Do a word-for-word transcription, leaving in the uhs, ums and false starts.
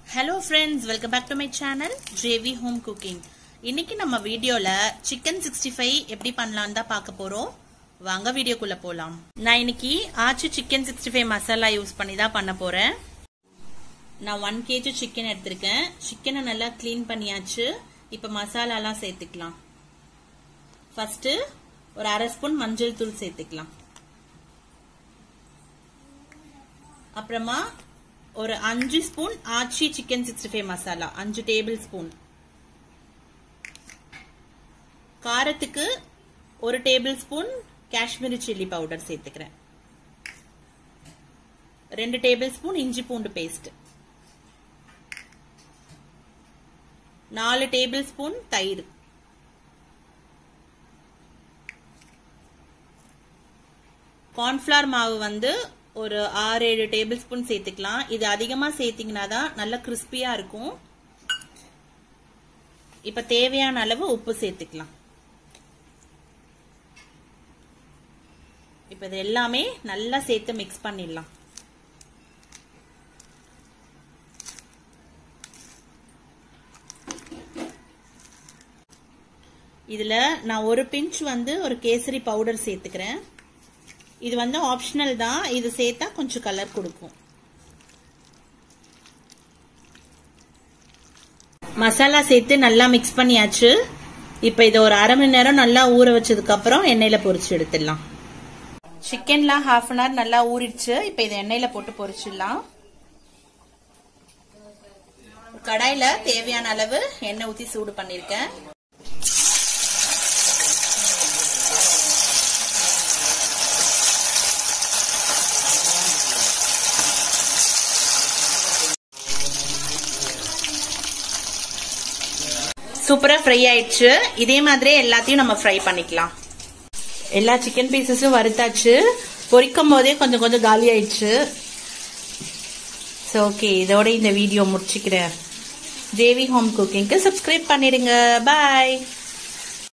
Hello friends, welcome back to my channel J V Home Cooking. இன்னைக்கு நம்ம வீடியோல chicken sixty five எப்படி பண்ணலாம்னு தான் பார்க்க போறோம். வாங்க வீடியோக்குள்ள போலாம். நான் இன்னைக்கு Aachi chicken sixty five masala use பண்ணி தான் பண்ண போறேன். நான் ஒன் கேஜி சிக்கன் எடுத்திருக்கேன். சிக்கனை நல்லா க்ளீன் பண்ணியாச்சு. இப்போ மசாலாலாம் சேர்த்துக்கலாம். ஃபர்ஸ்ட் ஒரு அரை ஸ்பூன் மஞ்சள் தூள் சேர்த்துக்கலாம். அப்புறமா ஒரு அஞ்சு spoon Aachi chicken sixty five masala, அஞ்சு டேபிள் ஸ்பூன். காரத்துக்கு ஒரு tablespoon Kashmiri chilli powder சேர்த்துக்கிறேன். ரெண்டு டேபிள் ஸ்பூன் இஞ்சி பூண்டு பேஸ்ட், நாலு டேபிள் ஸ்பூன் தயிர், கார்ன்ஃபிளவர் மாவு வந்து ஒரு ஆறு ஏழு டேபிள் ஸ்பூன் சேர்த்துக்கலாம். இது அதிகமா சேர்த்தீங்கன்னா தான் நல்லா கிறிஸ்பியா இருக்கும். இப்ப தேவையான அளவு உப்பு சேர்த்துக்கலாம். இப்ப இது எல்லாமே நல்லா சேர்த்து மிக்ஸ் பண்ணிடலாம். இதுல நான் ஒரு பிஞ்ச் வந்து ஒரு கேசரி பவுடர் சேர்த்துக்கிறேன். இது வந்து ஆப்ஷனல் தான், இது சேர்த்தா கொஞ்சம் கலர் கொடுக்கும். மசாலா சேர்த்து நல்லா மிக்ஸ் பண்ணியாச்சு. இப்ப இதை ஒரு அரை மணி நேரம் நல்லா ஊற வச்சதுக்கு அப்புறம் எண்ணெயில பொரிச்சு எடுத்துடலாம். சிக்கன்லாம் ஹாஃப் அன் ஹவர் நல்லா ஊறிடுச்சு. இப்ப இதை எண்ணெயில போட்டு பொரிச்சிடலாம். கடாயில தேவையான அளவு எண்ணெய் ஊத்தி சூடு பண்ணிருக்கேன். சூப்பரா ஃப்ரை ஆயிடுச்சு. இதே மாதிரி எல்லாத்தையும் நம்ம ஃப்ரை பண்ணிக்கலாம். எல்லா சிக்கன் பீசஸும் வறுத்தாச்சு. பொரிக்கும் போதே கொஞ்சம் கொஞ்சம் காலி ஆயிடுச்சு. ஓகே, இதோட இந்த வீடியோ முடிச்சுக்கிறேன். ஜேவி ஹோம் குக்கிங்க்கு சப்ஸ்கிரைப் பண்ணிடுங்க. பாய்.